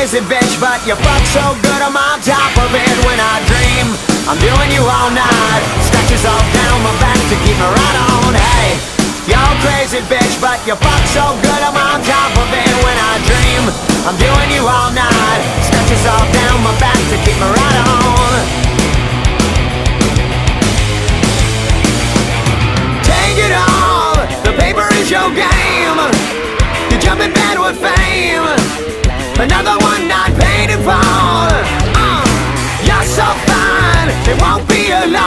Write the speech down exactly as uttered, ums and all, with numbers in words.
crazy bitch, but you fuck so good I'm on top of it. When I dream I'm doing you all night, scratches all down my back to keep me right on. Hey, you're crazy bitch, but you fuck so good I'm on top of it.